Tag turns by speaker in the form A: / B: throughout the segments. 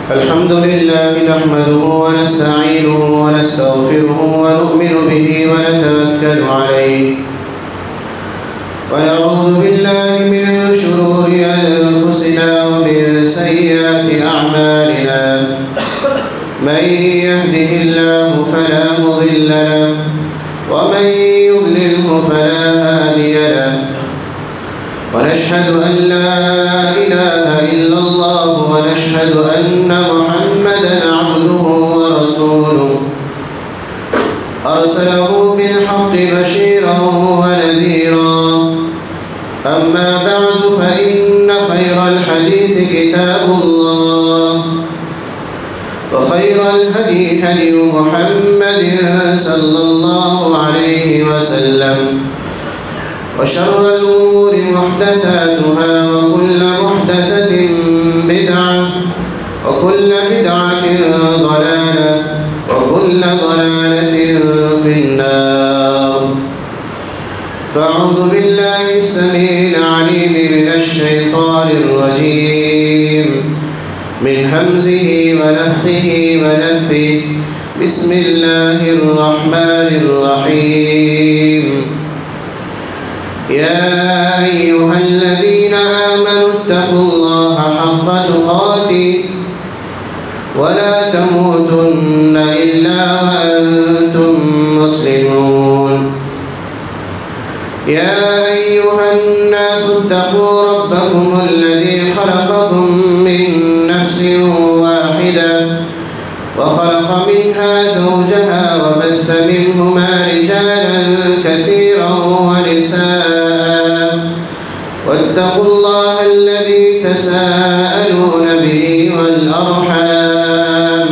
A: الحمد لله نحمده ونستعينه ونستغفره ونؤمن به ونتوكل عليه ونعوذ بالله من شرور أنفسنا ومن سيئات أعمالنا من يهده الله فلا مضل له ومن يضلله فلا هادي له ونشهد أن لا إله إلا الله ونشهد أن محمدا عبده ورسوله أرسله بالحق بشيرا ونذيرا أما بعد فإن خير الحديث كتاب الله وخير الهدي هدي محمد صلى الله عليه وسلم وشر الأمور محدثاتها وكل محدثة بدعة وكل بدعة ضلالة وكل ضلالة في النار. فأعوذ بالله السميع العليم من الشيطان الرجيم من همزه ونفخه ونفثه. بسم الله الرحمن الرحيم. يا أيها الذين آمنوا اتقوا الله حق تقاته ولا تموتن إلا وأنتم مسلمون. يا أيها الناس اتقوا ربكم الذي خلقكم من نفس واحدة وخلق منها زوجها وبث منهما رجالا كثيرا ونساء واتقوا الله الذي تساءلون به والأرحام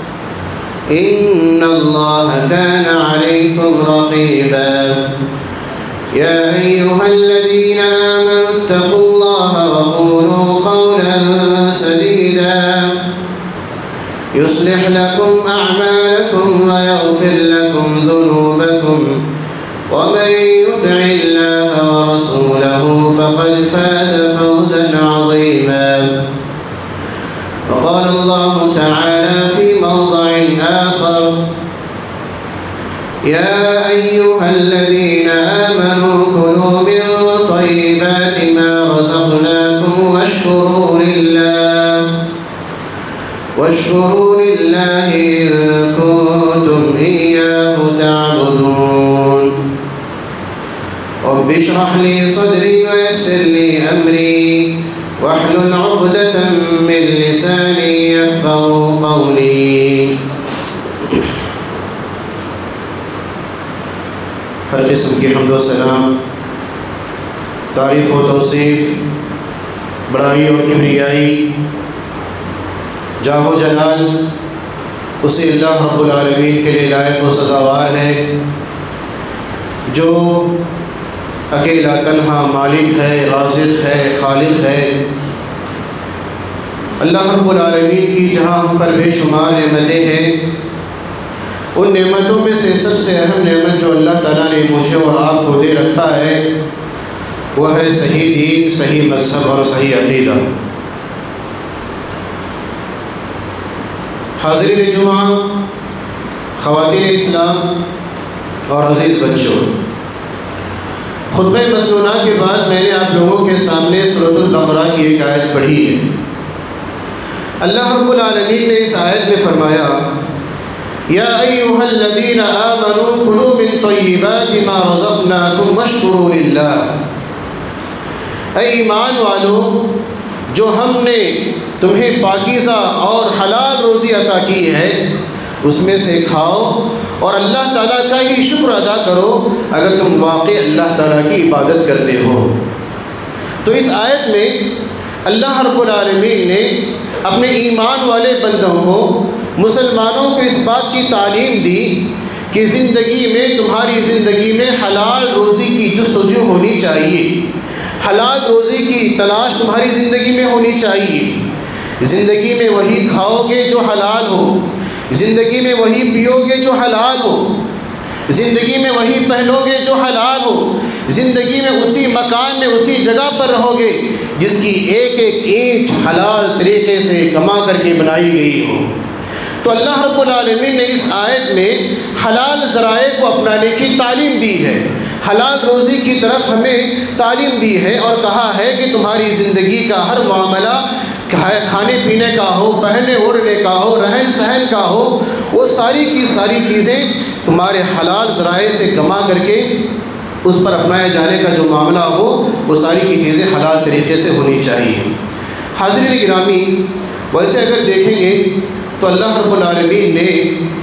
A: إن الله كان عليكم رقيبا. يا أيها الذين آمنوا اتقوا الله وقولوا قولا سديدا يصلح لكم أعمالكم ويغفر لكم ذنوبكم ومن يطع الله ورسوله فقد فاز فوزا عظيما. وقال الله تعالى في موضع آخر: يا أيها الذين آمنوا كلوا من طيبات ما رزقناكم واشكروا لله إن كنتم إياه تعبدون. رب اشرح لي صدري ويسر لي أمري واحلل عقدة من لساني يفقهوا قولي. हर किस्म की हम्द व सलाम, तारीफ़ व तौसीफ़, बड़ाई और किबरियाई, जाहो जलाल उसी अल्लाह रब्बुल आलमीन के लिए लायक व सज़ावार है जो अकेला तन्हा मालिक है, राज़िक़ है, खालिक है। अल्लाह रब्बुल आलमीन की जहाँ हम पर बेशुमार नेमतें हैं, उन नेमतों में से सबसे अहम नेमत जो अल्लाह ताला ने मुझे और आपको दे रखा है वह है सही दीन, सही मज़हब और सही अक़ीदा। हाज़िरीन जुमा, ख़वातीन इस्लाम और अज़ीज़ बच्चों, खुतबा मसनूना के बाद मैंने आप लोगों के सामने सूरतुल बक़रा की एक आयत पढ़ी है। अल्लाह रब्बुल आलमीन ने इस आयत में फरमाया: या अय्युहल्लज़ीना आमनू कुलू मिन तय्यिबाति मा रज़क़नाकुम वश्कुरू लिल्लाह। ऐ ईमान वालों, जो हमने तुम्हें पाकीज़ा और हलाल रोज़ी अता की है उसमें से खाओ और अल्लाह ताला का ही शुक्र अदा करो अगर तुम वाक़ई अल्लाह ताला की इबादत करते हो। तो इस आयत में अल्लाह रब्बुल आलमीन ने अपने ईमान वाले बंदों को, मुसलमानों को इस बात की तालीम दी कि ज़िंदगी में, तुम्हारी ज़िंदगी में हलाल रोज़ी की जुस्तजू होनी चाहिए, हलाल रोज़ी की तलाश तुम्हारी ज़िंदगी में होनी चाहिए। ज़िंदगी में वही खाओगे जो हलाल हो, ज़िंदगी में वही पियोगे जो हलाल हो, ज़िंदगी में वही पहनोगे जो हलाल हो, ज़िंदगी में उसी मकान में उसी जगह पर रहोगे جس کی ایک ایک اینٹ حلال طریقے سے کما کر کے بنائی گئی ہو۔ تو اللہ رب العالمین نے اس آیت میں حلال ذرائع کو اپنانے کی تعلیم دی ہے، حلال روزی کی طرف ہمیں تعلیم دی ہے، اور کہا ہے کہ تمہاری زندگی کا ہر معاملہ کھانے پینے کا ہو، پہننے اوڑھنے کا ہو، رہن سہن کا ہو، وہ ساری کی ساری چیزیں تمہارے حلال ذرائع سے کما کر کے اس پر اپنائے جانے کا جو معاملہ ہو وہ ساری کی چیزیں حلال طریقے سے ہونی چاہیے۔ حاضرین گرامی، ویسے اگر دیکھیں گے تو اللہ رب العالمین نے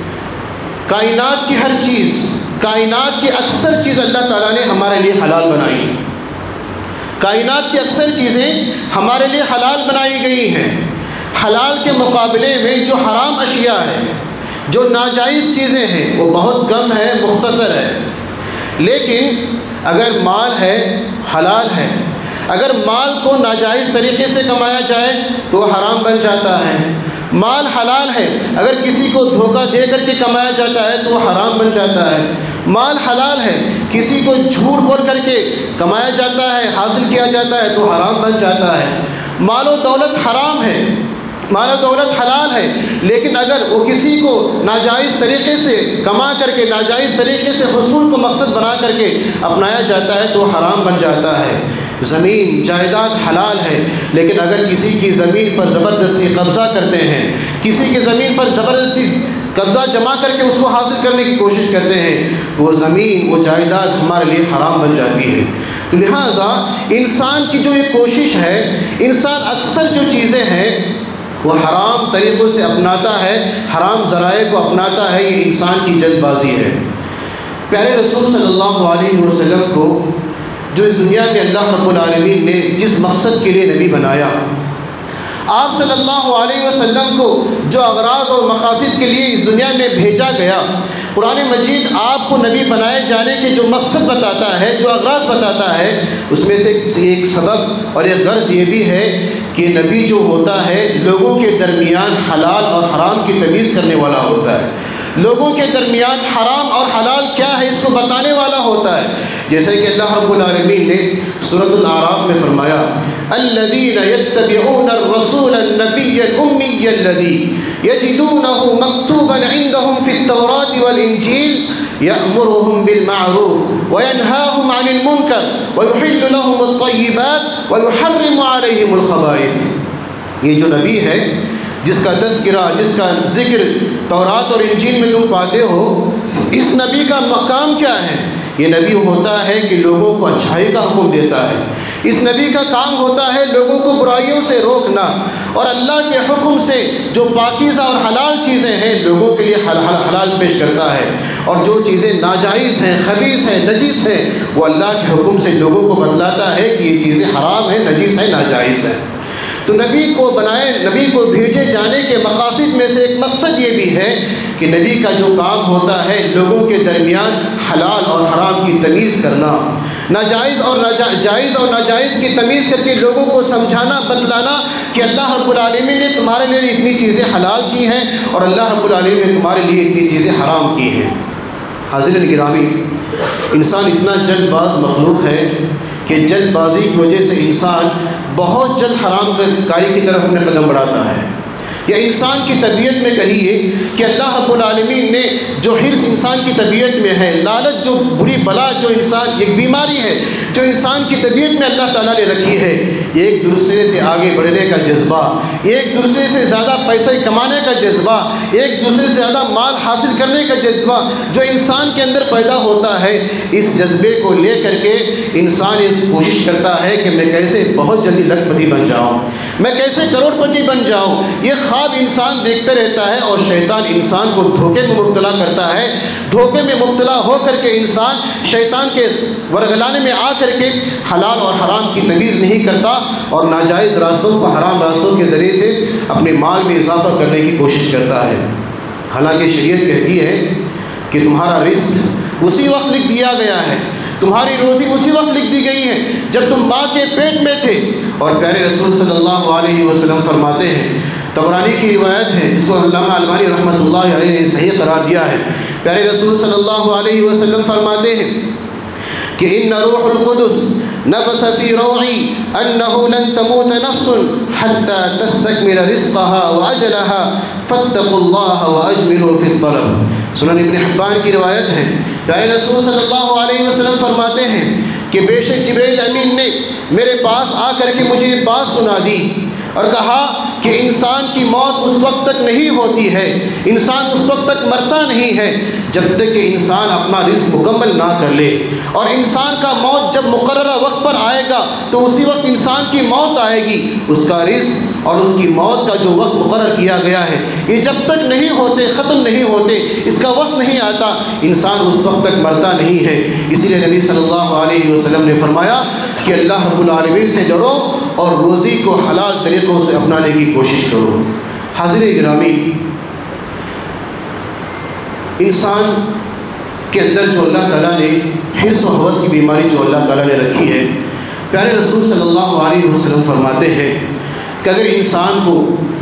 A: کائنات کی ہر چیز، کائنات کی اکثر چیز اللہ تعالیٰ نے ہمارے لیے حلال بنائی۔ کائنات کی اکثر چیزیں ہمارے لیے حلال بنائی گئی ہیں۔ حلال کے مقابلے میں جو حرام اشیاء ہیں، جو ناجائز چیزیں ہیں، وہ بہت کم ہے، مختصر ہے۔ لیکن اگر مال ہے، حلال ہے، اگر مال کو ناجائز طریقے سے کمایا جائے تو وہ حرام بن جاتا ہے۔ مال حلال ہے، اگر کسی کو دھوکہ دے کر کے کمایا جاتا ہے تو وہ حرام بن جاتا ہے۔ مال حلال ہے، کسی کو جھوٹ بول کر کے کمایا جاتا ہے، حاصل کیا جاتا ہے تو حرام بن جاتا ہے۔ مال و دولت حرام ہے، مال و دولت حلال ہے، لیکن اگر وہ کسی کو ناجائز طریقے سے کما کر کے، ناجائز طریقے سے حصول کو مقصد بنا کر کے اپنایا جاتا ہے تو حرام بن جاتا ہے۔ زمین جائیداد حلال ہے، لیکن اگر کسی کی زمین پر زبردستی قبضہ کرتے ہیں، کسی کی زمین پر زبردستی قبضہ جما کر کے اس کو حاصل کرنے کی کوشش کرتے ہیں تو وہ زمین، وہ جائیداد ہمارے لیے حرام بن جاتی ہے۔ تو لہٰذا انسان کی جو یہ کوشش ہے، انسان اکثر جو چیزیں ہیں وہ حرام طریقوں سے اپناتا ہے، حرام ذرائع کو اپناتا ہے، یہ انسان کی جلد بازی ہے۔ پیارے رسول صلی اللہ علیہ وسلم کو جو اس دنیا میں اللہ رب العالمین نے جس مقصد کے لیے نبی بنایا، آپ صلی اللہ علیہ وسلم کو جو اغراض اور مقاصد کے لیے اس دنیا میں بھیجا گیا، قرآن مجید آپ کو نبی بنائے جانے کے جو مقصد بتاتا ہے، جو اغراض بتاتا ہے، اس میں سے ایک سبب اور ایک غرض یہ بھی ہے کہ نبی جو ہوتا ہے لوگوں کے درمیان حلال اور حرام کی تمیز کرنے والا ہوتا ہے، لوگوں کے درمیان حرام اور حلال کیا ہے اس کو بتانے والا ہوتا ہے۔ جیسے کہ اللہ رب العالمین نے سورۃ الاعراف میں فرمایا، الذین یتبعون الرسول النبی الامی الذی یجدونہ مکتوبا عندهم فی التوراۃ والانجیل یأمرهم بالمعروف وینہاهم عن المنکر ویحل لهم الطیبات ویحرم علیہم الخبائث۔ یہ جو نبی ہے جس کا تذکرہ، جس کا ذکر تورات اور انجیل میں تم پاتے ہو، اس نبی کا مقام کیا ہے؟ یہ نبی ہوتا ہے کہ لوگوں کو اچھائی کا حکم دیتا ہے۔ اس نبی کا کام ہوتا ہے لوگوں کو برائیوں سے روکنا، اور اللہ کے حکم سے جو پاکیزہ اور حلال چیزیں ہیں لوگوں کے لیے حلال پیش کرتا ہے، اور جو چیزیں ناجائز ہیں، خبیث ہیں، نجیس ہیں، وہ اللہ کے حکم سے لوگوں کو بتلاتا ہے کہ یہ چیزیں حرام ہیں، نجیس ہیں، ناجائز ہیں۔ تو نبی کو بنائے، نبی کو بھیجے جانے کے مقاصد میں سے ایک مقصد یہ بھی ہے کہ نبی کا جو کام ہوتا ہے لوگوں کے درمیان حلال اور حرام کی تمیز کرنا، ناجائز اور جائز اور ناجائز کی تمیز کر کے لوگوں کو سمجھانا، بتلانا کہ اللہ رب العالمین نے تمہارے لیے اتنی چیزیں حلال کی ہیں اور اللہ رب العالمین نے تمہارے لیے اتنی چیزیں حرام کی ہیں۔ حاضرین گرامی، انسان اتنا جلد باز مخلوق ہے کہ جلد بازی کی وجہ سے انسان بہت جلد حرام کاری کی طرف اپنے قدم بڑھاتا ہے۔ یا انسان کی طبیعت میں کہیے کہ اللہ رب العالمین نے جو حرص انسان کی طبیعت میں ہے، لالچ جو بری بلا جو انسان، ایک بیماری ہے جو انسان کی طبیعت میں اللہ تعالیٰ نے رکھی ہے، ایک دوسرے سے آگے بڑھنے کا جذبہ، ایک دوسرے سے زیادہ پیسے کمانے کا جذبہ، ایک دوسرے سے زیادہ مال حاصل کرنے کا جذبہ جو انسان کے اندر پیدا ہوتا ہے، اس جذبے کو لے کر کے انسان یہ کوشش کرتا ہے کہ میں کیسے بہت جلدی لکھ پتی بن جاؤں، میں کیسے کروڑ پتی بن جاؤں۔ یہ خواب انسان دیکھتا رہتا ہے اور شیطان انسان کو دھوکے میں مبتلا کرتا ہے۔ دھوکے میں مبتلا ہو کر کے انسان شیطان کے ورگلانے میں آ کر کے حلال اور حرام کی تمیز نہیں کرتا اور ناجائز راستوں کو حرام راستوں کے ذریعے سے اپنے مال میں اضافہ کرنے کی کوشش کرتا ہے۔ حالانکہ شریعت کہتی ہے کہ تمہارا رزق اسی وقت لکھ دیا گیا ہے، تمہاری روزی اسی وقت لکھ دی گئی ہے جب تم ماں کے پیٹ میں تھے۔ اور پیارے رسول صلی اللہ علیہ وسلم فرماتے ہیں، طبرانی کی روایت ہے جس کو علامہ البانی رحمۃ اللہ علیہ نے صحیح قرار دیا ہے، پیارے رسول صلی اللہ علیہ وسلم فرماتے ہیں کہ ان روح القدس نفس فی روعی انہ لن تموت نفس حتی تستکمل رزقها واجلها فاتقوا اللہ واجملوا فی الطلب۔ سنن ابن حبان کی روایت ہے، پیارے رسول صلی اللہ علیہ وسلم فرماتے ہیں کہ بے شک جبرائیل امین نے میرے پاس آ کر کے مجھے یہ بات سنا دی اور کہا کہ انسان کی موت اس وقت تک نہیں ہوتی ہے، انسان اس وقت تک مرتا نہیں ہے جب تک کہ انسان اپنا رزق مکمل نہ کر لے، اور انسان کا موت جب مقررہ وقت پر آئے گا تو اسی وقت انسان کی موت آئے گی۔ اس کا رزق اور اس کی موت کا جو وقت مقرر کیا گیا ہے یہ جب تک نہیں ہوتے، ختم نہیں ہوتے، اس کا وقت نہیں آتا، انسان اس وقت تک مرتا نہیں ہے۔ اسی لیے نبی صلی اللہ علیہ وسلم نے فرمایا کہ اللہ رب العالمین سے ڈرو اور روزی کو حلال طریقوں سے اپنانے کی کوشش کرو۔ حاضرین گرامی، انسان کے اندر جو اللہ تعالیٰ نے حرص و حوث کی بیماری جو اللہ تعالیٰ نے رکھی ہے، پیارے رسول صلی اللہ علیہ وسلم فرماتے ہیں کہ اگر انسان کو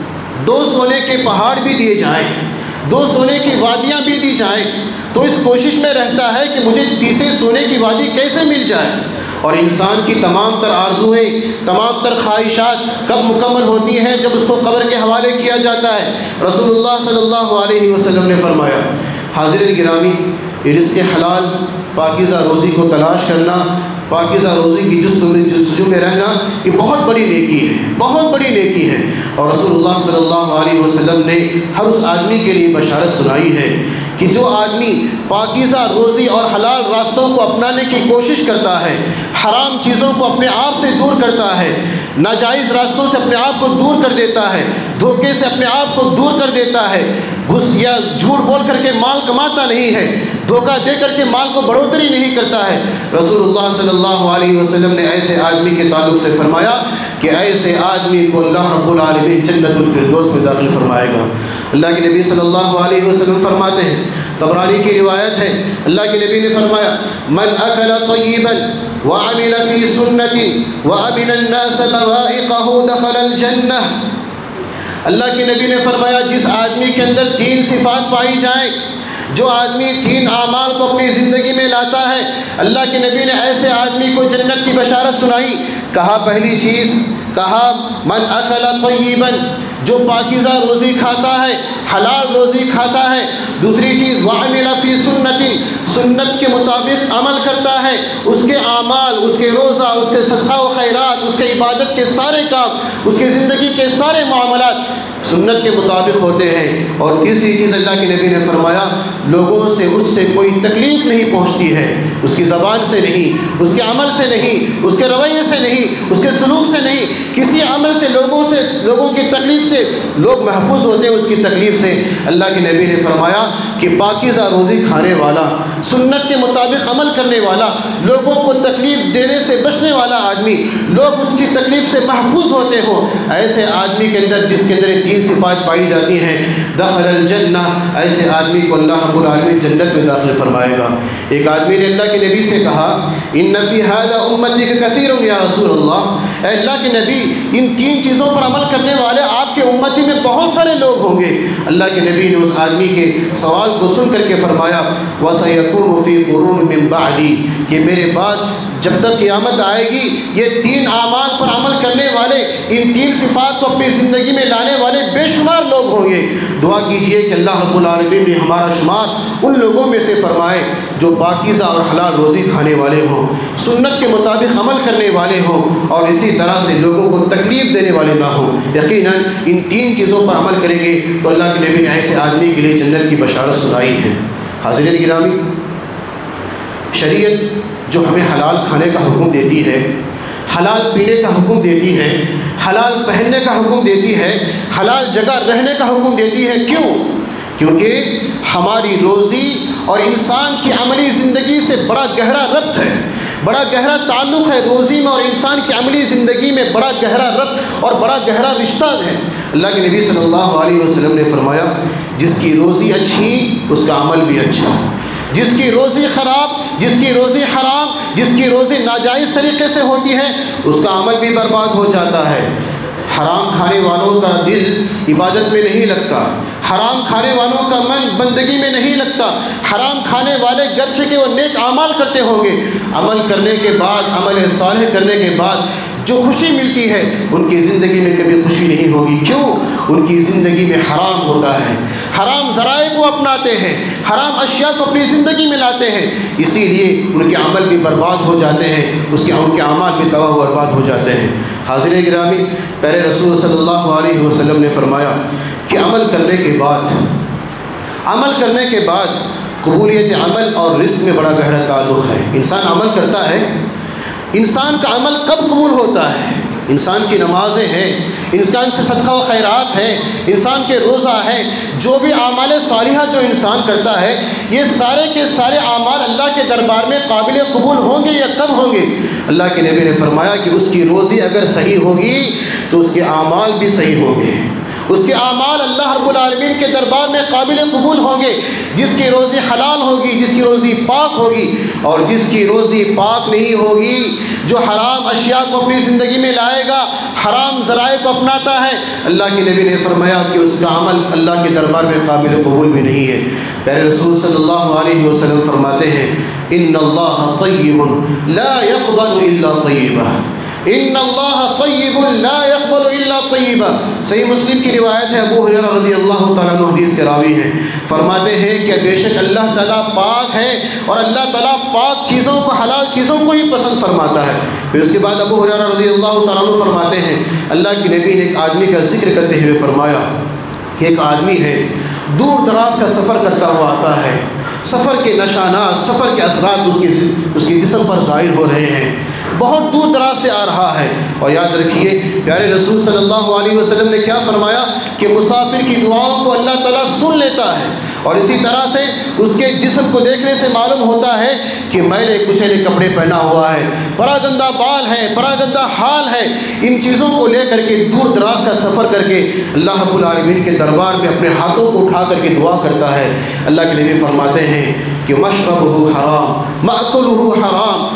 A: 2 سونے کے پہاڑ بھی دیے جائیں، 2 سونے کی وادیاں بھی دی جائیں تو اس کوشش میں رہتا ہے کہ مجھے تیسرے سونے کی وادی کیسے مل جائے۔ اور انسان کی تمام تر آرزوئیں، تمام تر خواہشات کب مکمل ہوتی ہیں؟ جب اس کو قبر کے حوالے کیا جاتا ہے۔ رسول اللہ صلی اللہ علیہ وسلم نے فرمایا، حاضرین گرامی، رزق حلال، پاکیزہ روزی کو تلاش کرنا، پاکیزہ روزی کی جستجو میں رہنا، یہ بہت بڑی نیکی ہے، بہت بڑی نیکی ہے۔ اور رسول اللہ صلی اللہ علیہ وسلم نے ہر اس آدمی کے لیے بشارت سنائی ہے کہ جو آدمی پاکیزہ روزی اور حلال راستوں کو اپنانے کی کوشش کرتا ہے، حرام چیزوں کو اپنے آپ سے دور کرتا ہے، ناجائز راستوں سے اپنے آپ کو دور کر دیتا ہے، دھوکے سے اپنے آپ کو دور کر دیتا ہے، گھس یا جھوٹ بول کر کے مال کماتا نہیں ہے، دھوکہ دے کر کے مال کو بڑھوتری نہیں کرتا ہے، رسول اللہ صلی اللہ علیہ وسلم نے ایسے آدمی کے تعلق سے فرمایا کہ ایسے آدمی کو اللہ رب العالمین جنت الفردوس میں داخل فرمائے گا۔ اللہ کے نبی صلی اللہ علیہ وسلم فرماتے ہیں، طبرانی کی روایت ہے، اللہ کے نبی نے فرمایا، من اکل طیبا وعمل فی سنت وامن الناس بوائقہ دخل الجنہ۔ اللہ کے نبی نے فرمایا، جس آدمی کے اندر 3 صفات پائی جائیں، جو آدمی 3 اعمال کو اپنی زندگی میں لاتا ہے، اللہ کے نبی نے ایسے آدمی کو جنت کی بشارت سنائی۔ کہا پہلی چیز، کہا من اکل طیبا، جو پاکیزہ روزی کھاتا ہے، حلال روزی کھاتا ہے۔ دوسری چیز، وعمل فی سنت، سنت کے مطابق عمل کرتا ہے، اس کے اعمال، اس کے روزہ، اس کے صدقہ و خیرات، اس کے عبادت کے سارے کام، اس کی زندگی کے سارے معاملات سنت کے مطابق ہوتے ہیں۔ اور تیسری چیز اللہ کے نبی نے فرمایا، لوگوں سے اس سے کوئی تکلیف نہیں پہنچتی ہے، اس کی زبان سے نہیں، اس کے عمل سے نہیں، اس کے رویے سے نہیں، اس کے سلوک سے نہیں، کسی عمل سے لوگوں کی تکلیف سے لوگ محفوظ ہوتے ہیں، اس کی تکلیف سے۔ اللہ کے نبی نے فرمایا کہ پاکیزہ روزی کھانے والا، سنت کے مطابق عمل کرنے والا، لوگوں کو تکلیف دینے سے بچنے والا آدمی، لوگ اس کی تکلیف سے محفوظ ہوتے ہوں، ایسے آدمی کے اندر جس کے اندر 3 صفات پائی جاتی ہیں، دخل الجنہ، ایسے آدمی کو اللہ رب العالمین جنت میں داخل فرمائے گا۔ ایک آدمی نے اللہ کے نبی سے کہا، ان فی ھذا امتی کثیر یا رسول اللہ، اے اللہ کے نبی، ان 3 چیزوں پر عمل کرنے والے آپ کے امتی میں بہت سارے لوگ ہوں گے۔ اللہ کے نبی نے اس آدمی کے سوال کو سن کر کے فرمایا، وَسَيَكُونُ فِي قُرُونٍ مِّن بَعْدِي، کہ میرے بعد جب تک قیامت آئے گی یہ 3 اعمال پر عمل کرنے والے، ان 3 صفات کو اپنی زندگی میں لانے والے بے شمار لوگ ہوں گے۔ دعا کیجئے کہ اللہ رب العالمین نے ہمارا شمار ان لوگوں میں سے فرمائے جو پاکیزہ اور حلال روزی کھانے والے ہوں، سنت کے مطابق عمل کرنے والے ہوں، اور اسی طرح سے لوگوں کو تکلیف دینے والے نہ ہوں۔ یقیناً ان 3 چیزوں پر عمل کریں گے تو اللہ کے نبی نے ایسے آدمی کے لیے جنت کی بشارت سنائی ہے۔ حاضرین گرامی، شریعت جو ہمیں حلال کھانے کا حکم دیتی ہے، حلال پینے کا حکم دیتی ہے، حلال پہننے کا حکم دیتی ہے، حلال جگہ رہنے کا حکم دیتی ہے، کیوں؟ کیونکہ ہماری روزی اور انسان کی عملی زندگی سے بڑا گہرا ربط ہے، بڑا گہرا تعلق ہے روزی میں، اور انسان کی عملی زندگی میں بڑا گہرا ربط اور بڑا گہرا رشتہ ہے۔ اللہ کے نبی صلی اللہ علیہ وسلم نے فرمایا، جس کی روزی اچھی اس کا عمل بھی اچھا، جس کی روزی خراب، جس کی روزی حرام، جس کی روزی ناجائز طریقے سے ہوتی ہے، اس کا عمل بھی برباد ہو جاتا ہے۔ حرام کھانے والوں کا دل عبادت میں نہیں لگتا، حرام کھانے والوں کا من بندگی میں نہیں لگتا، حرام کھانے والے گرچہ کہ وہ نیک اعمال کرتے ہوں گے، عمل کرنے کے بعد، عمل صالح کرنے کے بعد جو خوشی ملتی ہے ان کی زندگی میں کبھی خوشی نہیں ہوگی۔ کیوں؟ ان کی زندگی میں حرام ہوتا ہے، حرام ذرائع کو اپناتے ہیں، حرام اشیاء کو اپنی زندگی میں لاتے ہیں، اسی لیے ان کے عمل بھی برباد ہو جاتے ہیں، ان کے اعمال بھی تباہ و برباد ہو جاتے ہیں۔ حاضرین گرامی، پیارے رسول صلی اللہ علیہ وسلم نے فرمایا کہ عمل کرنے کے بعد قبولیت عمل اور رزق میں بڑا گہرا تعلق ہے۔ انسان عمل کرتا ہے، انسان کا عمل کب قبول ہوتا ہے؟ انسان کی نمازیں ہیں، انسان سے صدقہ و خیرات ہے، انسان کے روزہ ہے، جو بھی اعمال صالحہ جو انسان کرتا ہے، یہ سارے کے سارے اعمال اللہ کے دربار میں قابل قبول ہوں گے یا کب ہوں گے؟ اللہ کے نبی نے فرمایا کہ اس کی روزی اگر صحیح ہوگی تو اس کے اعمال بھی صحیح ہوں گے، اس کے اعمال اللہ رب العالمین کے دربار میں قابل قبول ہوں گے۔ جس کی روزی حلال ہوگی، جس کی روزی پاک ہوگی، اور جس کی روزی پاک نہیں ہوگی، جو حرام اشیاء کو اپنی زندگی میں لائے گا، حرام ذرائع کو اپناتا ہے، اللہ کے نبی نے فرمایا کہ اس کا عمل اللہ کے دربار میں قابل قبول بھی نہیں ہے۔ پیارے رسول صلی اللہ علیہ وسلم فرماتے ہیں ان اللہ طیب لا يقبل الا طیبہ، ان اللہ طیب لا يقبل الا طیبہ۔ صحیح مسلم کی روایت ہے، ابو ہریرہ رضی اللہ تعالیٰ عنہ حدیث کے راوی ہیں، فرماتے ہیں کہ بے شک اللہ تعالیٰ پاک ہے اور اللہ تعالیٰ پاک چیزوں کو، حلال چیزوں کو ہی پسند فرماتا ہے۔ پھر اس کے بعد ابو ہریرہ رضی اللہ تعالیٰ عنہ فرماتے ہیں اللہ کے نبی نے ایک آدمی کا ذکر کرتے ہوئے فرمایا کہ ایک آدمی ہے، دور دراز کا سفر کرتا ہوا آتا ہے، سفر کے نشانات، سفر کے اثرات اس کے جسم پر ظاہر ہو رہے ہیں، بہت دور دراز سے آ رہا ہے۔ اور یاد رکھیے پیارے رسول صلی اللہ علیہ وسلم نے کیا فرمایا کہ مسافر کی دعاؤں کو اللہ تعالیٰ سن لیتا ہے، اور اسی طرح سے اس کے جسم کو دیکھنے سے معلوم ہوتا ہے کہ میلے کچیلے کپڑے پہنا ہوا ہے، پراگندہ بال ہے، پراگندہ حال ہے۔ ان چیزوں کو لے کر کے دور دراز کا سفر کر کے اللہ رب العالمین کے دربار میں اپنے ہاتھوں کو اٹھا کر کے دعا کرتا ہے۔ اللہ کے نبی فرماتے ہیں کہ مشربہ حرام، مأکلہ حرام،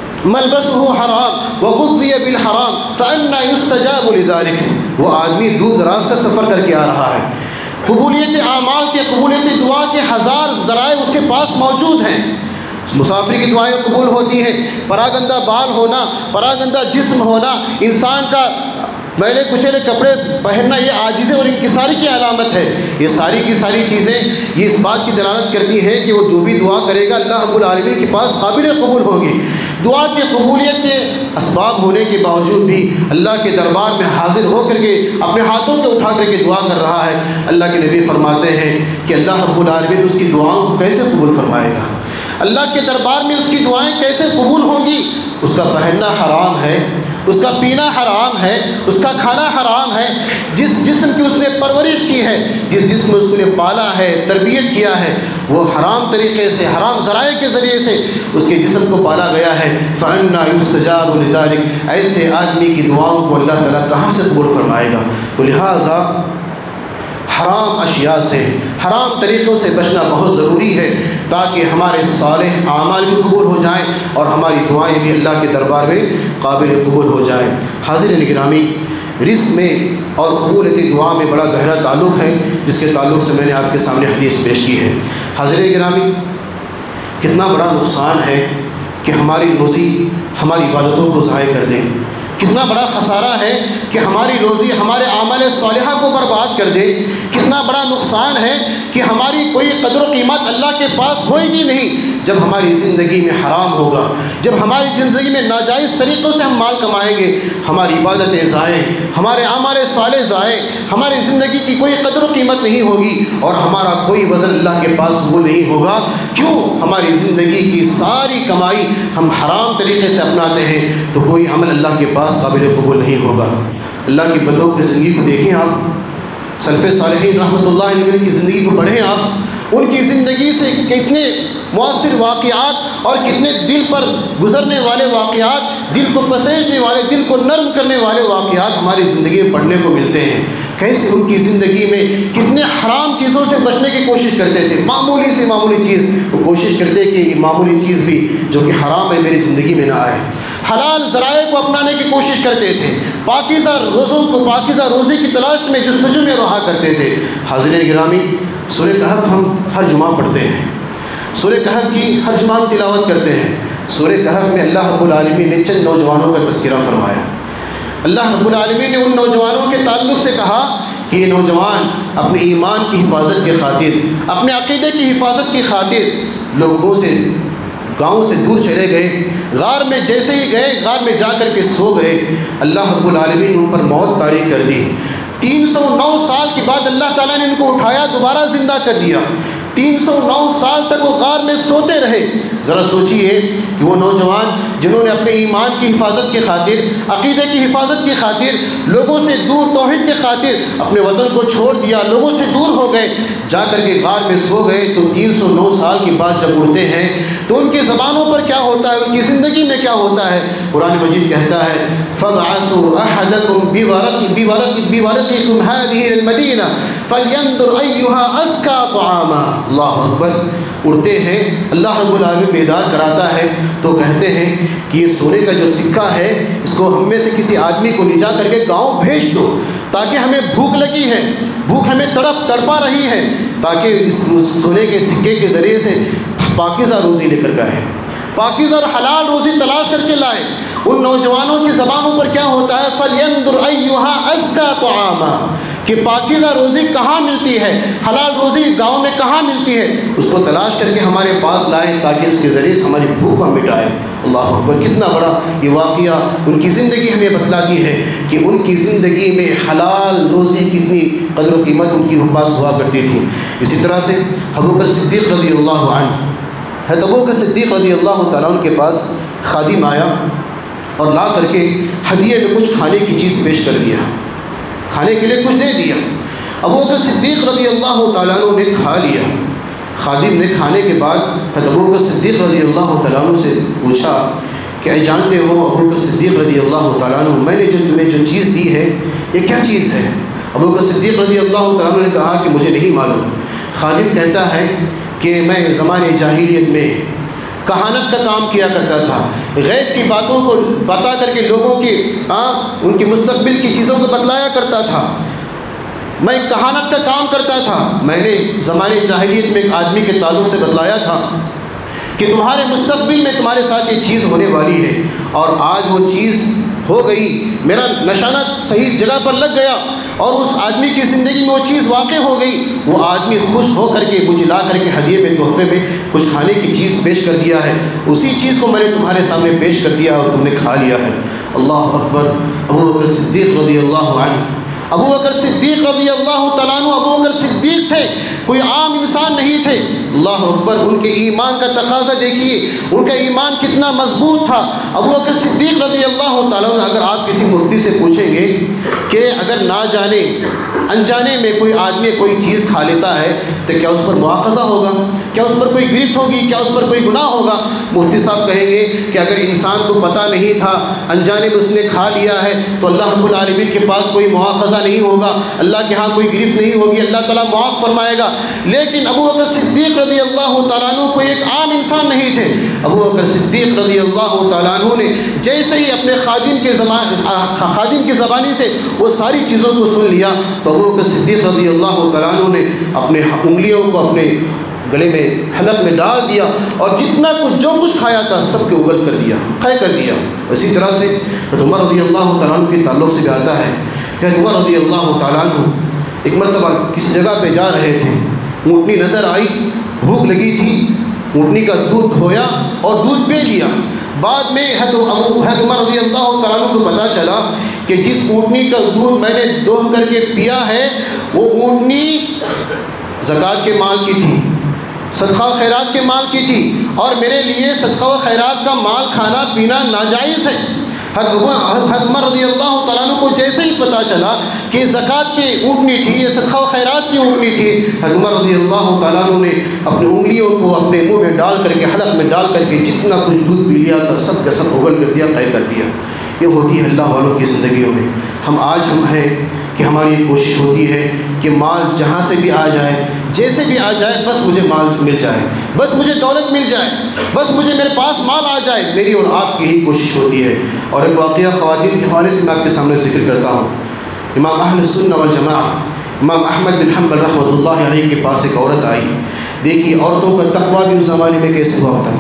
A: ملبسہ حرام وغذی بالحرام فأنا یستجاب لذلک۔ وہ آدمی دور دراز کا سفر کر کے آ رہا ہے، قبولیت اعمال کے، قبولیت دعا کے ہزار ذرائع اس کے پاس موجود ہیں۔ مسافر کی دعائیں قبول ہوتی ہیں، پراگندہ بال ہونا، پراگندہ جسم ہونا، انسان کا میلے کچیلے کپڑے پہننا، یہ عاجزی اور انکساری کی علامت ہے۔ یہ ساری کی ساری چیزیں یہ اس بات کی دلالت کرتی ہیں کہ وہ جو بھی دعا کرے گا اللہ رب العالمین کے پاس قابل قبول ہوگی۔ دعا کی قبولیت کے اسباب ہونے کے باوجود بھی اللہ کے دربار میں حاضر ہو کر کے اپنے ہاتھوں کو اٹھا کر کے دعا کر رہا ہے۔ اللہ کے نبی فرماتے ہیں کہ اللہ رب العالمین اس کی دعاؤں کو کیسے قبول فرمائے گا؟ اللہ کے دربار میں اس کی دعائیں کیسے قبول ہوں گی؟ اس کا پہننا حرام ہے، اس کا پینا حرام ہے، اس کا کھانا حرام ہے، جس جسم کی اس نے پرورش کی ہے، جس جسم اس کو نے پالا ہے، تربیت کیا ہے، وہ حرام طریقے سے، حرام ذرائع کے ذریعے سے اس کے جسم کو پالا گیا ہے۔ فَأَنَّا يُسْتَجَابُ لِذَلِكَ، ایسے آدمی کی دعاؤں کو اللہ تعالیٰ کہاں سے قبول فرمائے گا؟ تو لہٰذا حرام اشیاء سے، حرام طریقوں سے بچنا بہت ضروری ہے تاکہ ہمارے صالح اعمال بھی قبول ہو جائیں اور ہماری دعائیں بھی اللہ کے دربار میں قابل قبول ہو جائیں۔ حاضرین گرامی، رزق میں اور قبولیت دعا میں بڑا گہرا تعلق ہے، جس کے تعلق سے میں نے آپ کے سامنے حدیث پیش کی ہے۔ حاضرین گرامی، کتنا بڑا نقصان ہے کہ ہماری روزی ہماری عبادتوں کو ضائع کر دیں، کتنا بڑا خسارہ ہے کہ ہماری روزی ہمارے اعمال صالحہ کو برباد کر دے، کتنا بڑا نقصان ہے کہ ہماری کوئی قدر و قیمت اللہ کے پاس ہوئے گی نہیں جب ہماری زندگی میں حرام ہوگا، جب ہماری زندگی میں ناجائز طریقوں سے ہم مال کمائیں گے، ہماری عبادتیں ضائع، ہمارے اعمال صالح ضائع، ہماری زندگی کی کوئی قدر و قیمت نہیں ہوگی اور ہمارا کوئی وزن اللہ کے پاس وہ نہیں ہوگا۔ کیوں؟ ہماری زندگی کی ساری کمائی ہم حرام طریقے سے اپناتے ہیں تو کوئی عمل اللہ کے پاس قابل قبول نہیں ہوگا۔ اللہ کی بندوں کی زندگی کو دیکھیں آپ، سلف صالحین رحمۃ اللہ علیہ کی زندگی کو پڑھیں آپ، ان کی زندگی سے کتنے مؤثر واقعات اور کتنے دل پر گزرنے والے واقعات، دل کو پسیجنے والے، دل کو نرم کرنے والے واقعات ہماری زندگی میں پڑھنے کو ملتے ہیں۔ کیسے ان کی زندگی میں کتنے حرام چیزوں سے بچنے کی کوشش کرتے تھے، معمولی سے معمولی چیز وہ کوشش کرتے کہ یہ معمولی چیز بھی جو کہ حرام ہے میری زندگی میں نہ آئے، حلال ذرائع کو اپنانے کی کوشش کرتے تھے، پاکیزہ روزوں کو، پاکیزہ روزی کی تلاش میں جستجو میں رہا کرتے تھے۔ حاضرین گرامی، سورہ کہف ہم ہر جمعہ پڑھتے ہیں، سورہ کہف کی ہر جمعہ تلاوت کرتے ہیں، سورہ کہف میں اللہ رب العالمین نے چند نوجوانوں کا تذکرہ فرمایا۔ اللہ رب العالمین نے ان نوجوانوں کے تعلق سے کہا کہ یہ نوجوان اپنے ایمان کی حفاظت کی خاطر، اپنے عقیدے کی حفاظت کی خاطر لوگوں سے، گاؤں سے دور چلے گئے، غار میں جیسے ہی گئے غار میں جا کر کے سو گئے۔ اللہ رب العالمین نے ان پر موت طاری کر دی۔ 309 سال کے بعد اللہ تعالیٰ نے ان کو اٹھایا، دوبارہ زندہ کر دیا۔ 309 سال تک وہ غار میں سوتے رہے۔ ذرا سوچئے کہ وہ نوجوان جنہوں نے اپنے ایمان کی حفاظت کی خاطر، عقیدے کی حفاظت کی خاطر، لوگوں سے دور، توحید کی خاطر اپنے وطن کو چھوڑ دیا، لوگوں سے دور ہو گئے، جا کر کے غار میں سو گئے، تو 309 سال کے بعد جب اٹھتے ہیں تو ان کی زبانوں پر کیا ہوتا ہے، ان کی زندگی میں کیا ہوتا ہے؟ قرآن مجید کہتا ہے فَابْعَثُوا أَحَدَكُمْ بِوَرَقِكُمْ هَٰذِهِ الْمَدِينَةِ فَلْيَنظُرْ أَيُّهَا أَزْكَىٰ طَعَامًا۔ اللہ اکبر۔ اڑتے ہیں، اللہ رب العالمین بیدار کراتا ہے تو کہتے ہیں کہ یہ سونے کا جو سکہ ہے اس کو ہم میں سے کسی آدمی کو لے جا کر کے گاؤں بھیج دو، تاکہ ہمیں بھوک لگی ہے، بھوک ہمیں تڑپا رہی ہے، تاکہ اس سونے کے سکے کے ذریعے سے پاکیزہ روزی لے کر گئے، پاکیزہ اور حلال روزی تلاش کر کے لائے۔ ان نوجوانوں کی زبانوں پر کیا ہوتا ہے؟ فَلْيَنظُرْ أَيُّهَا أَزْكَىٰ طَعَامًا، کہ پاکیزہ روزی کہاں ملتی ہے، حلال روزی گاؤں میں کہاں ملتی ہے، اس کو تلاش کر کے ہمارے پاس لائیں تاکہ اس کے ذریعے سے ہماری بھوک ہم مٹائیں۔ اللہ اکبر۔ کتنا بڑا یہ واقعہ ان کی زندگی ہمیں بتلاتی ہے کہ ان کی زندگی میں حلال روزی کتنی قدر و قیمت ان کی پاس ہوا کرتی تھی۔ اسی طرح سے ابوبکر صدیق رضی اللہ عنہ، حضرت ابوبکر صدیق رضی اللہ تعالیٰ عنہ کے پاس خادم آیا اور لا کر کے ہدیے میں کچھ کھانے کی چیز پیش کر دیا، کھانے کے لیے کچھ دے دیا۔ ابوبکر صدیق رضی اللہ تعالیٰ عنہ نے کھا لیا۔ خادم نے کھانے کے بعد حضرت ابوبکر صدیق رضی اللہ تعالیٰ عنہ سے پوچھا کہ اے جانتے ہو ابوبکر صدیق رضی اللہ تعالیٰ عنہ، میں نے جو تمہیں جو چیز دی ہے یہ کیا چیز ہے؟ ابوبکر صدیق رضی اللہ تعالیٰ عنہ نے کہا کہ مجھے نہیں معلوم۔ خادم کہتا ہے کہ میں زمانے جاہلیت میں کہانت کا کام کیا کرتا تھا، غیب کی باتوں کو بتا کر کے لوگوں کی ان کی مستقبل کی چیزوں کو بتلایا کرتا تھا، میں کہانت کا کام کرتا تھا۔ میں نے زمانے جاہلیت میں ایک آدمی کے تعلق سے بتلایا تھا کہ تمہارے مستقبل میں تمہارے ساتھ یہ چیز ہونے والی ہے، اور آج وہ چیز ہو گئی، میرا نشانہ صحیح جگہ پر لگ گیا اور اس آدمی کی زندگی میں وہ چیز واقع ہو گئی۔ وہ آدمی خوش ہو کر کے مجھے لا کر کے ہدیے میں، تحفے میں کچھ کھانے کی چیز پیش کر دیا ہے، اسی چیز کو میں نے تمہارے سامنے پیش کر دیا اور تم نے کھا لیا ہے۔ اللہ اکبر۔ ابوبکر صدیق رضی اللہ عنہ، ابوبکر صدیق رضی اللہ تعالیٰ عنہ ابوبکر صدیق تھے، کوئی عام انسان نہیں تھے۔ اللہ اکبر۔ ان کے ایمان کا تقاضا دیکھیے، ان کا ایمان کتنا مضبوط تھا۔ ابوبکر صدیق رضی اللہ تعالیٰ عنہ، اگر آپ کسی مفتی سے پوچھیں گے کہ اگر نہ جانے انجانے میں کوئی آدمی کوئی چیز کھا لیتا ہے تو کیا اس پر مواخذہ ہوگا، کیا اس پر کوئی گرفت ہوگی، کیا اس پر کوئی گناہ ہوگا؟ مفتی صاحب کہیں گے کہ اگر انسان کو پتہ نہیں تھا، انجانے میں اس نے کھا لیا ہے تو اللہ رب العالمین کے پاس کوئی مواخذہ نہیں ہوگا، اللہ کے ہاں کوئی گرفت نہیں ہوگی، اللہ تعالیٰ معاف فرمائے گا۔ لیکن ابوبکر صدیق رضی اللہ تعالیٰ عنہ کوئی ایک عام انسان نہیں تھے۔ ابوبکر صدیق رضی اللہ تعالیٰ عنہ نے جیسے ہی اپنے خادم کی زبانی سے وہ ساری چیزوں کو سن لیا تو ابوبکر صدیق رضی اللہ تعالیٰ عنہ نے اپنے انگلیوں کو اپنے گلے میں حلق میں ڈال دیا اور جتنا کچھ جو کچھ کھایا تھا سب کو اگل کر دیا، قے کر دیا۔ اسی طرح سے عمر رضی اللہ تعالیٰ عنہ کے تعلق سے بھی آتا ہے کہ عمر رضی اللہ تعالیٰ عنہ ایک مرتبہ کسی جگہ پہ جا رہے تھے، اونٹنی نظر آئی، بھوک لگی تھی، اونٹنی کا دودھ دھویا اور دودھ پی لیا۔ بعد میں حضرت عمر رضی اللہ تعالیٰ عنہ کو پتہ چلا کہ جس اونٹنی کا دودھ میں نے دوہ کر کے پیا ہے وہ اونٹنی زکوٰۃ کے مال کی تھی، صدقہ و خیرات کے مال کی تھی، اور میرے لیے صدقہ و خیرات کا مال کھانا پینا ناجائز ہے۔ حضرت عمر رضی اللہ تعالیٰ عنہ کو جیسے ہی پتہ چلا کہ زکوٰۃ کی اونٹنی تھی، یہ صدقہ و خیرات کی اونٹنی تھی، حضرت عمر رضی اللہ تعالیٰ عنہ نے اپنی انگلیوں کو اپنے منہ میں ڈال کر کے حلق میں ڈال کر کے جتنا کچھ دودھ پی لیا تھا سب کا سب اگل کر دیا، قے کر دیا۔ یہ ہوتی ہے اللہ والوں کی زندگیوں میں۔ ہم ہیں کہ ہماری یہ کوشش ہوتی ہے کہ مال جہاں سے بھی آ جائے، جیسے بھی آ جائے، بس مجھے مال مل جائے، بس مجھے دولت مل جائے، بس مجھے میرے پاس مال آ جائے، میری اور آپ کی ہی کوشش ہوتی ہے۔ اور ایک واقعہ خواتین کے حوالے سے میں آپ کے سامنے ذکر کرتا ہوں۔ امام اہل سنہ والجماعہ امام احمد بن حنبل رحمۃ اللہ علیہ کے پاس ایک عورت آئی۔ دیکھیے عورتوں کا تقویٰ بھی اس زمانے میں کیسے ہوا ہوتا ہے۔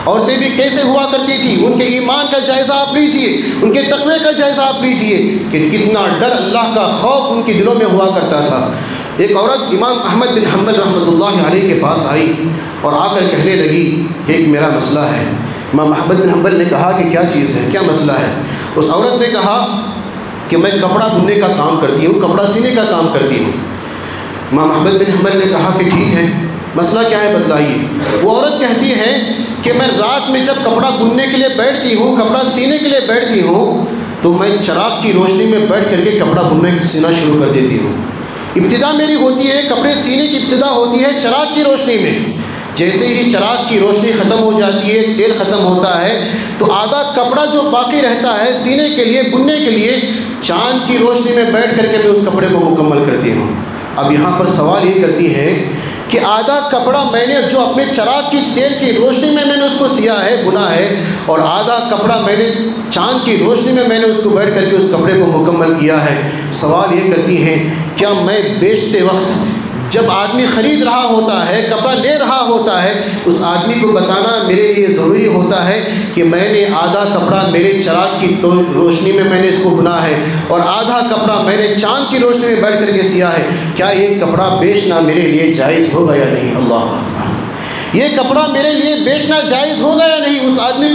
A: عورتیں بھی کیسے ہوا کرتی تھی، ان کے ایمان کا جائزہ آپ لیجئے، ان کے تقوی کا جائزہ آپ لیجئے کہ کتنا ڈر، اللہ کا خوف ان کے دلوں میں ہوا کرتا تھا۔ ایک عورت امام احمد بن حنبل رحمۃ اللہ علیہ کے پاس آئی اور آ کر کہنے لگی کہ ایک میرا مسئلہ ہے۔ امام احمد بن حنبل نے کہا کہ کیا چیز ہے، کیا مسئلہ ہے؟ اس عورت نے کہا کہ میں کپڑا دھلنے کا کام کرتی ہوں، کپڑا سینے کا کام کرتی ہوں۔ امام احمد بن حنبل نے کہا کہ ٹھیک ہے، مسئلہ کیا ہے بتلائیے۔ وہ عورت کہتی ہے کہ میں رات میں جب کپڑا بننے کے لیے بیٹھتی ہوں، کپڑا سینے کے لیے بیٹھتی ہوں، تو میں چراغ کی روشنی میں بیٹھ کر کے کپڑا بننے سینا شروع کر دیتی ہوں۔ ابتدا میری ہوتی ہے، کپڑے سینے کی ابتدا ہوتی ہے چراغ کی روشنی میں۔ جیسے ہی چراغ کی روشنی ختم ہو جاتی ہے، تیل ختم ہوتا ہے، تو آدھا کپڑا جو باقی رہتا ہے سینے کے لیے، بننے کے لیے، چاند کی روشنی میں بیٹھ کر کے میں اس کپڑے کو مکمل کرتی ہوں۔ اب یہاں پر سوال یہ کرتی ہے کہ آدھا کپڑا میں نے جو اپنے چراغ کی تیل کی روشنی میں نے اس کو سیا ہے، بنا ہے، اور آدھا کپڑا میں نے چاند کی روشنی میں نے اس کو بیٹھ کر کے اس کپڑے کو مکمل کیا ہے۔ سوال یہ کرتی ہیں کیا میں بیچتے وقت جب آدمی خرید رہا ہوتا ہے، کپڑا لے رہا ہوتا ہے، اس آدمی کو بتانا میرے لیے ضروری ہوتا ہے کہ میں نے آدھا کپڑا میرے چراغ کی روشنی میں نے اس کو بنا ہے اور آدھا کپڑا میں نے چاند کی روشنی میں بیٹھ کر کے سیا ہے، کیا یہ کپڑا بیچنا میرے لیے جائز ہوگا یا نہیں؟ اللہ اکبر، یہ کپڑا میرے لیے بیچنا جائز ہوگا یا نہیں؟ اس آدمی کو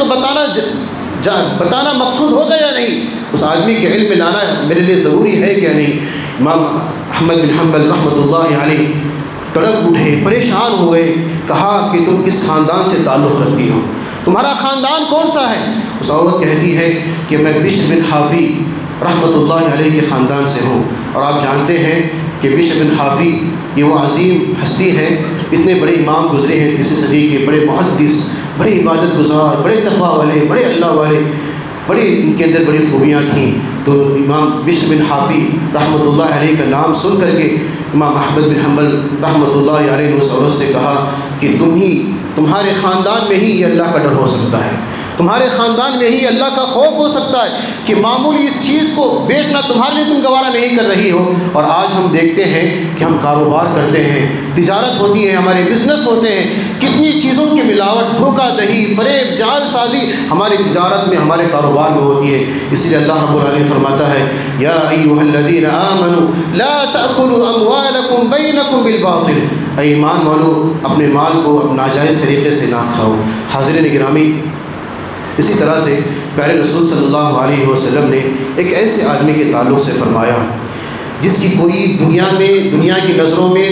A: بتانا مقصود ہوگا یا نہیں؟ اس آدمی کے علم میں لانا میرے لیے ضروری ہے کیا نہیں؟ امام احمد بن حنبل رحمۃ اللہ علیہ تڑپ اٹھے، پریشان ہوئے، کہا کہ تم کس خاندان سے تعلق رکھتی ہو، تمہارا خاندان کون سا ہے؟ اس عورت کہتی ہے کہ میں بشر بن حافی رحمۃ اللہ علیہ کے خاندان سے ہوں، اور آپ جانتے ہیں کہ بشر بن حافی یہ وہ عظیم ہستی ہیں، اتنے بڑے امام گزرے ہیں 3 صدی کے، بڑے محدث، بڑے عبادت گزار، بڑے تقویٰ والے، بڑے اللہ والے، بڑے ان کے اندر بڑی خوبیاں تھیں۔ تو امام بشر بن حافی رحمۃ اللہ علیہ کا نام سن کر کے امام احمد بن حنبل رحمۃ اللہ علیہ نے اس عورت سے کہا کہ تمہارے خاندان میں ہی یہ اللہ کا ڈر ہو سکتا ہے، تمہارے خاندان میں ہی اللہ کا خوف ہو سکتا ہے کہ معمولی اس چیز کو بیچنا تمہارے لیے تم گوارا نہیں کر رہی ہو۔ اور آج ہم دیکھتے ہیں کہ ہم کاروبار کرتے ہیں، تجارت ہوتی ہے، ہمارے بزنس ہوتے ہیں، کتنی چیزوں کی ملاوٹ، دھوکہ دہی، فریب، جعل سازی ہماری تجارت میں، ہمارے کاروبار میں ہوتی ہے۔ اس لیے اللہ رب العالمین فرماتا ہے یا ایھا الذین آمنوا لا تأکلوا اموالکم بینکم بالباطل، اے ایمان والو اپنے مال کو ناجائز طریقے سے نہ کھاؤ۔ حاضرین گرامی، اسی طرح سے پیارے رسول صلی اللہ علیہ وسلم نے ایک ایسے آدمی کے تعلق سے فرمایا جس کی کوئی دنیا کی نظروں میں،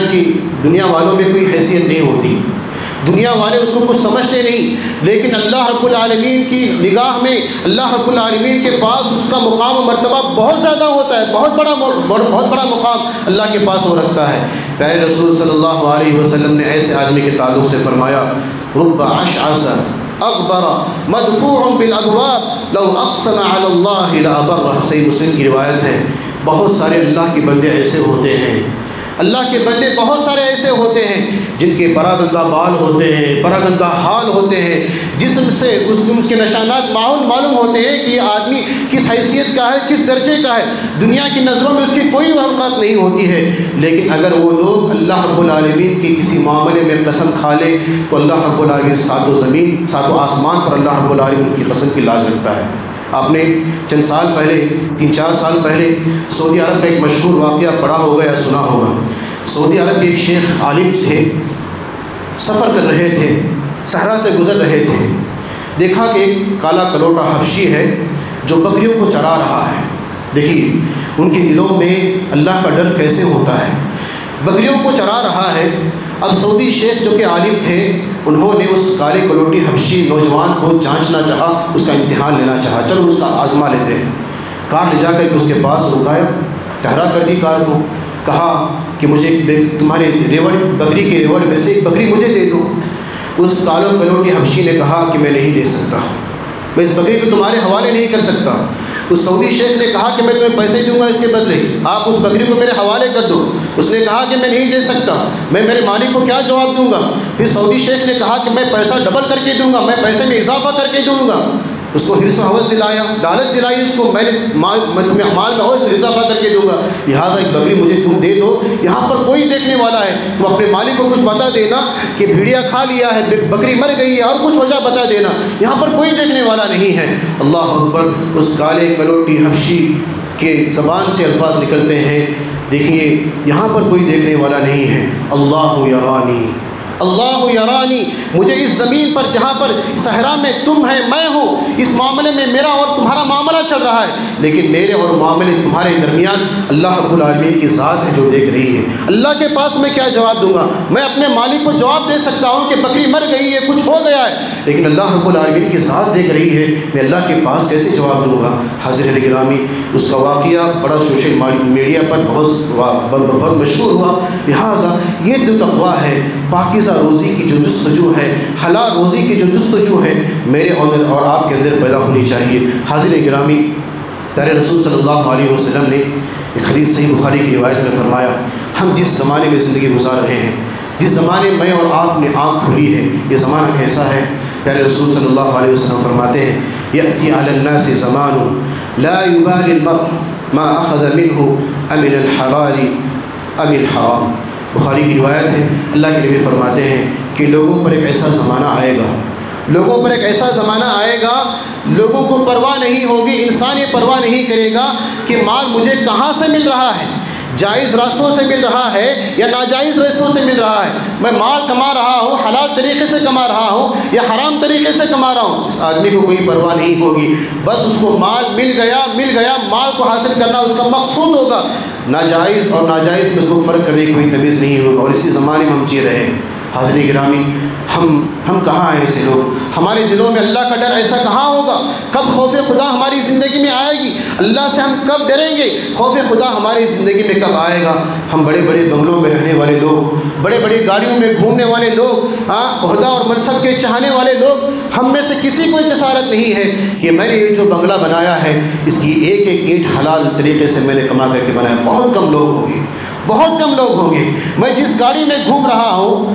A: دنیا والوں میں کوئی حیثیت نہیں ہوتی، دنیا والے اس کو کچھ سمجھتے نہیں، لیکن اللہ رب العالمین کی نگاہ میں، اللہ رب العالمین کے پاس اس کا مقام و مرتبہ بہت زیادہ ہوتا ہے، بہت بڑا مقام اللہ کے پاس وہ رکھتا ہے۔ پیارے رسول صلی اللہ علیہ وسلم نے ایسے آدمی کے تعلق سے فرمایا رب اشعث اغبر مدفوع بالابواب لو اقسم علی اللہ لابرہ، صحیح مسلم کی روایت ہے۔ بہت سارے اللہ کے بندے ایسے ہوتے ہیں، اللہ کے بندے بہت سارے ایسے ہوتے ہیں جن کے براگندہ بال ہوتے ہیں، براگندہ حال ہوتے ہیں، جسم سے اس کے نشانات معلوم ہوتے ہیں کہ یہ آدمی کس حیثیت کا ہے، کس درجے کا ہے، دنیا کی نظروں میں اس کی کوئی وقت نہیں ہوتی ہے، لیکن اگر وہ لوگ اللہ رب العالمین کے کسی معاملے میں قسم کھا لے تو اللہ رب العالمین سات و آسمان پر اللہ رب العالمین کی قسم کی لاج رکھتا ہے۔ آپ نے چند سال پہلے، 3-4 سال پہلے سعودی عرب کا ایک مشہور واقعہ پڑھا ہوگا یا سنا ہوگا۔ سعودی عرب کے ایک شیخ عالم تھے، سفر کر رہے تھے، صحرا سے گزر رہے تھے، دیکھا کہ ایک کالا کلوٹا حبشی ہے جو بکریوں کو چرا رہا ہے۔ دیکھیے ان کے دلوں میں اللہ کا ڈر کیسے ہوتا ہے، بکریوں کو چرا رہا ہے۔ اب سعودی شیخ جو کہ عالم تھے، انہوں نے اس کالے کلوٹی حبشی نوجوان کو جانچنا چاہا، اس کا امتحان لینا چاہا، چلو اس کا آزما لیتے ہیں۔ کار لے جا کر کے اس کے پاس رکایا، ٹھہرا کر دی کار کو، کہا کہ مجھے تمہارے بکری کے ریوڑ میں سے ایک بکری مجھے دے دو۔ اس کالو کلوٹی حبشی نے کہا کہ میں نہیں دے سکتا، میں اس بکری کو تمہارے حوالے نہیں کر سکتا۔ اس سعودی شیخ نے کہا کہ میں تمہیں پیسے دوں گا، اس کے بدلے آپ اس بکری کو میرے حوالے کر دو۔ اس نے کہا کہ میں نہیں دے سکتا، میں میرے مالک کو کیا جواب دوں گا؟ پھر سعودی شیخ نے کہا کہ میں پیسہ ڈبل کر کے دوں گا، میں پیسے میں اضافہ کر کے دوں گا۔ اس کو حرص و حوث دلایا، لالچ دلائی اس کو، میں مال میں اور اضافہ کر کے دوں گا، لہٰذا ایک بکری مجھے تم دے دو، یہاں پر کوئی دیکھنے والا ہے، تم اپنے مالک کو کچھ بتا دینا کہ بھیڑیا کھا لیا ہے، بکری مر گئی ہے، اور کچھ وجہ بتا دینا، یہاں پر کوئی دیکھنے والا نہیں ہے۔ اللہ اکبر، اس کالے کلوٹی حبشی کے زبان سے الفاظ نکلتے ہیں، دیکھیے یہاں پر کوئی دیکھنے والا نہیں ہے، اللہ یرانی، اللہ یرانی، مجھے اس زمین پر جہاں پر صحرا میں تم ہے میں ہوں، اس معاملے میں میرا اور تمہارا معاملہ چل رہا ہے، لیکن میرے اور معاملے تمہارے درمیان اللہ رب العالمین کی ذات ہے جو دیکھ رہی ہے۔ اللہ کے پاس میں کیا جواب دوں گا؟ میں اپنے مالک کو جواب دے سکتا ہوں کہ بکری مر گئی ہے، کچھ ہو گیا ہے، لیکن اللہ رب العالمین کی ذات دیکھ رہی ہے، میں اللہ کے پاس کیسے جواب دوں گا؟ حاضرین گرامی، اس کا واقعہ بڑا سوشل میڈیا پر بہت مشہور ہوا، لہٰذا یہ جو تقویٰ ہے، پاکیزہ روزی کی جو جستجو ہے، حلال روزی کی جو جستجو ہے، میرے اندر اور آپ کے اندر پیدا ہونی چاہیے۔ حاضرین گرامی، پیارے رسول صلی اللہ علیہ وسلم نے ایک حدیث صحیح بخاری کی روایت میں فرمایا، ہم جس زمانے میں زندگی گزار رہے ہیں، جس زمانے میں اور آپ نے آنکھ کھلی ہے، یہ زمانہ کیسا ہے؟ پیارے رسول صلی اللہ علیہ وسلم فرماتے ہیں، یأتی علی الناس زمان لا یبالی المرء ما اخذ منہ امن الحلال ام الحرام۔ بخاری کی روایت ہے، اللہ کے نبی فرماتے ہیں کہ لوگوں پر ایک ایسا زمانہ آئے گا، لوگوں پر ایک ایسا زمانہ آئے گا، لوگوں کو پرواہ نہیں ہوگی، انسان یہ پرواہ نہیں کرے گا کہ مال مجھے کہاں سے مل رہا ہے، جائز راستوں سے مل رہا ہے یا ناجائز راستوں سے مل رہا ہے، میں مال کما رہا ہوں، حلال طریقے سے کما رہا ہوں یا حرام طریقے سے کما رہا ہوں، اس آدمی کو کوئی پرواہ نہیں ہوگی، بس اس کو مال مل گیا، مال کو حاصل کرنا اس کا مقصود ہوگا، ناجائز اور ناجائز میں اس کو فرق کرنے کی کوئی تمیز نہیں ہوگا، اور اسی زمانے میں ہم جی رہے ہیں۔ حاضرین گرامی، ہم کہاں ہیں ایسے لوگ؟ ہمارے دلوں میں اللہ کا ڈر ایسا کہاں ہوگا؟ کب خوف خدا ہماری زندگی میں آئے گی؟ اللہ سے ہم کب ڈریں گے؟ خوف خدا ہماری زندگی میں کب آئے گا؟ ہم بڑے بڑے بنگلوں میں رہنے والے لوگ، بڑے بڑی گاڑیوں میں گھومنے والے لوگ، عہدہ اور منصب کے چاہنے والے لوگ، ہم میں سے کسی کو جسارت نہیں ہے کہ میں نے یہ جو بنگلہ بنایا ہے اس کی ایک ایک اینٹ حلال طریقے سے میں نے کما کر کے بنایا۔ بہت کم لوگ ہوں گے، بہت کم لوگ ہوں گے۔ میں جس گاڑی میں گھوم رہا ہوں،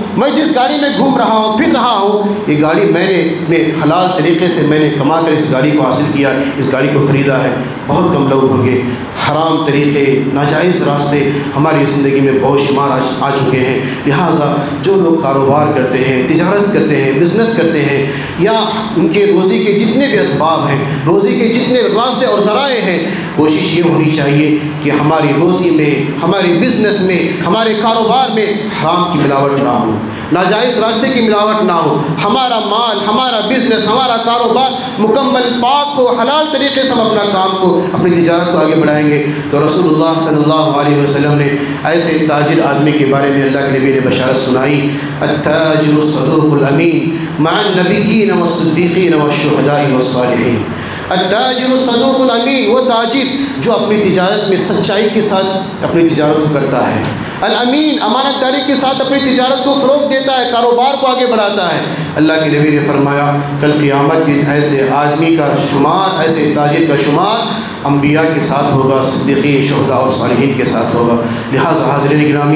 A: پھر رہا ہوں، یہ گاڑی میں نے حلال طریقے سے میں نے کما کر اس گاڑی کو حاصل کیا، اس گاڑی کو خریدا ہے۔ بہت کم لوگ ہوں گے۔ حرام طریقے، ناجائز راستے ہماری زندگی میں بہت شمار آ چکے ہیں، لہٰذا جو لوگ کاروبار کرتے ہیں، تجارت کرتے ہیں، بزنس کرتے ہیں، یا ان کے روزی کے جتنے بھی اسباب ہیں، روزی کے جتنے راستے اور ذرائع ہیں، کوشش یہ ہونی چاہیے کہ ہماری روزی میں، ہمارے بزنس میں، ہمارے کاروبار میں حرام کی ملاوٹ نہ ہو، ناجائز راستے کی ملاوٹ نہ ہو، ہمارا مال، ہمارا بزنس، ہمارا کاروبار مکمل پاک ہو، حلال طریقے سے ہم اپنا کام کو، اپنی تجارت کو آگے بڑھائیں گے تو رسول اللہ صلی اللہ علیہ وسلم نے ایسے تاجر آدمی کے بارے میں اللہ کے نبی نے بشارت سنائی، التاجر الصدوق الامین مع النبیین والصدیقین والشہداء والصالحین۔ التاجر الصدوق الامین، وہ تاجر جو اپنی تجارت میں سچائی کے ساتھ اپنی تجارت کو کرتا ہے، الامین امانت داری کے ساتھ اپنی تجارت کو فروغ دیتا ہے، کاروبار کو آگے بڑھاتا ہے۔ اللہ کے نبی نے فرمایا کل قیامت کے ایسے آدمی کا شمار، ایسے تاجر کا شمار انبیاء کے ساتھ ہوگا، صدیقین، شہداء اور صالحین کے ساتھ ہوگا۔ لہٰذا حاضرین گرامی،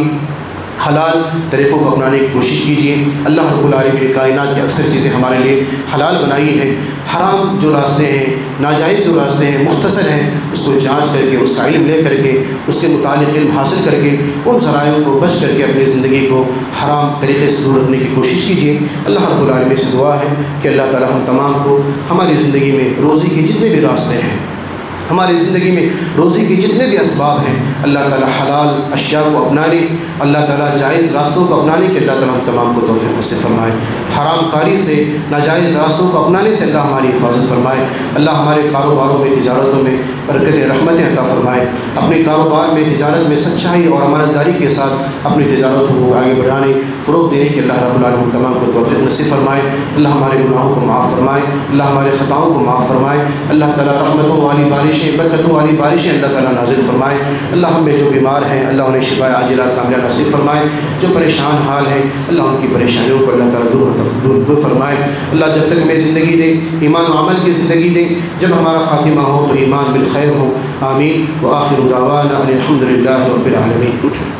A: حلال طریقوں کو اپنانے کی کوشش کیجیے۔ اللہ رب العالمین کائنات کی اکثر چیزیں ہمارے لیے حلال بنائی ہیں، حرام جو راستے ہیں، ناجائز جو راستے ہیں، مختصر ہیں، اس کو جانچ کر کے، اس کا علم لے کر کے، اس کے متعلق علم حاصل کر کے، ان ذرائع کو بچ کر کے اپنی زندگی کو حرام طریقے سے دور رکھنے کی کوشش کیجیے۔ اللہ رب العالمین سے دعا ہے کہ اللہ تعالی ہم تمام کو ہماری زندگی میں روزی کے جتنے بھی راستے ہیں، ہماری زندگی میں روزی کے جتنے بھی اسباب ہیں، اللہ تعالیٰ حلال اشیاء کو اپنانے، اللہ تعالیٰ جائز راستوں کو اپنانے کے اللہ تعالیٰ ہم تمام کو توفیق نصیب فرمائے۔ حرام کاری سے، ناجائز راستوں کو اپنانے سے اللہ ہماری حفاظت فرمائے۔ اللہ ہمارے کاروباروں میں، تجارتوں میں برکتیں، رحمتیں عطا فرمائے۔ اپنے کاروبار میں، تجارت میں سچائی اور امانت داری کے ساتھ اپنی تجارتوں کو آگے بڑھانے، فروغ دینے کے اللہ رب العالمین تمام کو توفیق نصیب فرمائے۔ اللہ ہمارے گناہوں کو معاف فرمائے، اللہ ہمارے خطاؤں کو معاف فرمائے۔ اللہ تعالیٰ رحمتوں والی بارشیں، برکتوں والی بارشیں اللہ تعالیٰ نازل فرمائے۔ اللہ ہم میں جو بیمار ہیں اللہ انہیں شفا عاجلہ کاملہ نصیب فرمائے۔ جو پریشان حال ہیں اللہ ان کی پریشانیوں کو اللہ تعالیٰ دور فرمائے۔ اللہ جب تک ہمیں زندگی دے، ایمان و عمل کی زندگی دے، جب ہمارا خاتمہ ہو تو ایمان بالخیر ہو۔ آمین۔ وآخر دعوانا ان الحمد للہ رب العالمین۔